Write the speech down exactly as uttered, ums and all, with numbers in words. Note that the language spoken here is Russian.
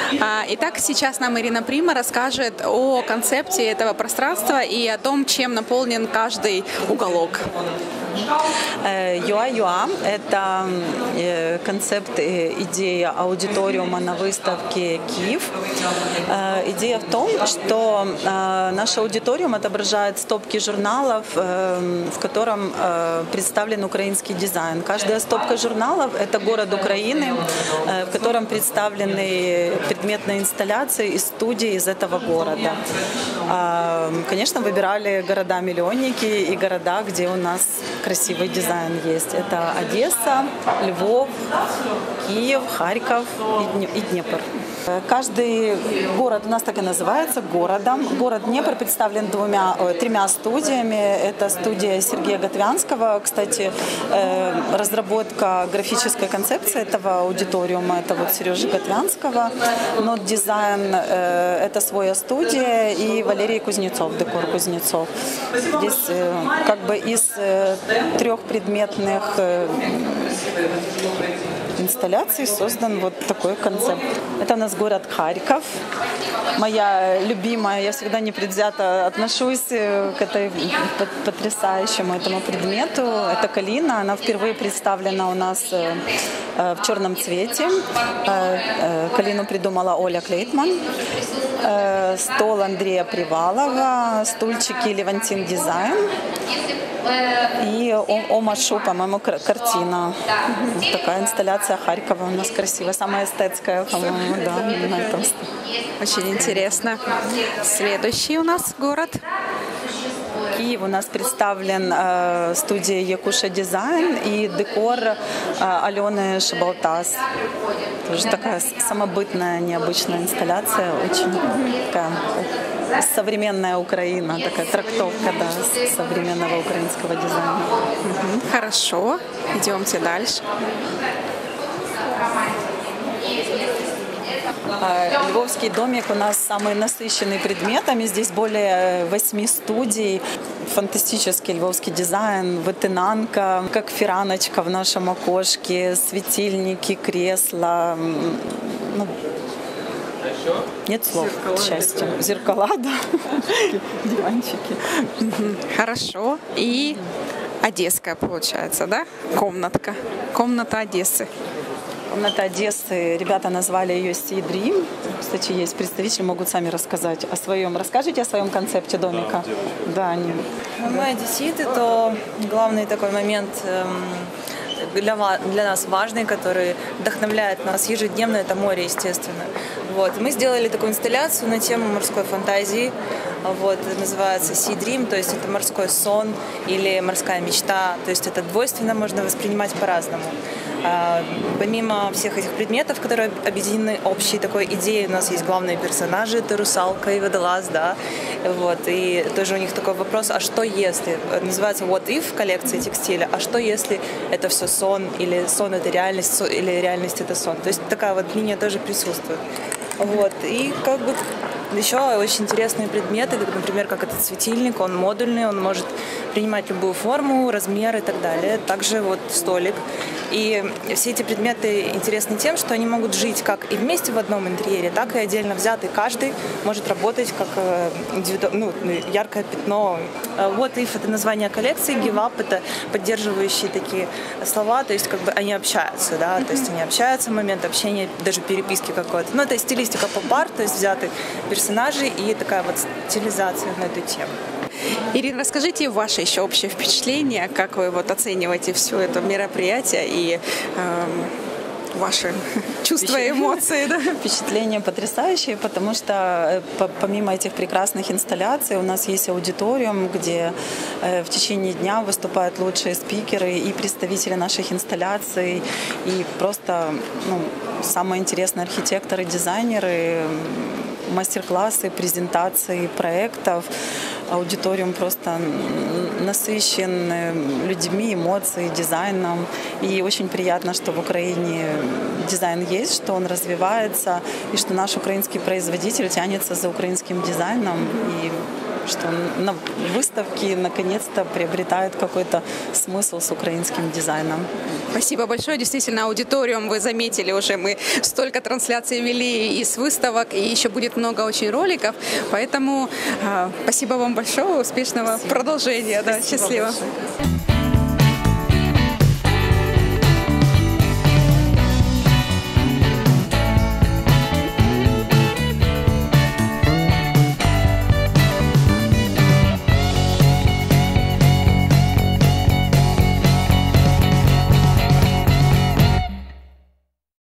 Итак, сейчас нам Ирина Прима расскажет о концепте этого пространства и о том, чем наполнен каждый уголок. ю ай ю эй – это концепт, идея аудиториума на выставке «Киев». Идея в том, что наш аудиториум отображает стопки журналов, в котором представлен украинский дизайн. Каждая стопка журналов – это город Украины, в котором представлены предметные инсталляции и студии из этого города. Конечно, выбирали города-миллионники и города, где у нас красивый дизайн есть. Это Одесса, Львов, Киев, Харьков и Днепр. Каждый город у нас так и называется городом. Город Днепр представлен двумя, тремя студиями. Это студия Сергея Готвянского. Кстати, разработка графической концепции этого аудиториума, это вот Сережи Готвянского. Нот дизайн – это своя студия, и Валерий Кузнецов, декор Кузнецов. Здесь как бы из трех предметных инсталляций создан вот такой концепт. Это у нас город Харьков. Моя любимая, я всегда непредвзято отношусь к этой потрясающему этому предмету. Это калина, она впервые представлена у нас в черном цвете. Калину придумала Оля Клейтман. Стол Андрея Привалова, стульчики Левантин Дизайн. И Омашу, по-моему, картина. Такая инсталляция Харькова у нас красивая, самая эстетская, по-моему, да, на этом. Очень интересно. Следующий у нас город. Киев у нас представлен э, студия Якуша Дизайн и декор э, Алены Шабалтас. Тоже такая самобытная, необычная инсталляция, очень такая современная Украина, такая трактовка, да, современного украинского дизайна. Хорошо, идемте дальше. Львовский домик у нас самый насыщенный предметами. Здесь более восьми студий. Фантастический львовский дизайн, вытынанка, как фираночка в нашем окошке, светильники, кресла. Ну, нет слов, к счастью. Зеркала, да, диванчики. Хорошо. И одесская, получается, да? Комнатка. Комната Одессы. Комната Одессы, ребята назвали ее Sea Dream. Кстати, есть представители, могут сами рассказать о своем. Расскажите о своем концепте домика. Да, они. Мы одесситы, то главный такой момент для, для нас важный, который вдохновляет нас ежедневно, это море, естественно. Вот. Мы сделали такую инсталляцию на тему морской фантазии. Вот, это называется Sea Dream, то есть это морской сон или морская мечта. То есть это двойственно можно воспринимать по-разному. А, помимо всех этих предметов, которые объединены общей такой идеей, у нас есть главные персонажи, это русалка и водолаз, да. Вот, и тоже у них такой вопрос, а что если? Называется What If коллекция текстиля, а что если это все сон, или сон это реальность, или реальность это сон? То есть такая вот линия тоже присутствует. Вот, и как бы еще очень интересные предметы, например, как этот светильник, он модульный, он может принимать любую форму, размер и так далее. Также вот столик. И все эти предметы интересны тем, что они могут жить как и вместе в одном интерьере, так и отдельно взятый. Каждый может работать как ну, яркое пятно. What If — это название коллекции, Give Up — это поддерживающие такие слова, то есть как бы они общаются, да, то есть они общаются, момент общения, даже переписки какой-то. Ну, это стилистика поп-арт, то есть взяты персонажи и такая вот стилизация на эту тему. Ирина, расскажите ваше еще общее впечатление, как вы вот оцениваете все это мероприятие и э, ваши чувства и эмоции. Да? Впечатления потрясающие, потому что помимо этих прекрасных инсталляций у нас есть аудиториум, где в течение дня выступают лучшие спикеры и представители наших инсталляций, и просто ну, самые интересные архитекторы, дизайнеры, мастер-классы, презентации проектов. Аудиториум просто насыщен людьми, эмоциями, дизайном. И очень приятно, что в Украине дизайн есть, что он развивается, и что наш украинский производитель тянется за украинским дизайном. И что на выставке наконец-то приобретает какой-то смысл с украинским дизайном. Спасибо большое. Действительно, аудиториум вы заметили уже. Мы столько трансляций вели и с выставок, и еще будет много очень роликов. Поэтому э, спасибо вам большое. Успешного спасибо. продолжения. Да, Спасибо счастливо. Большое.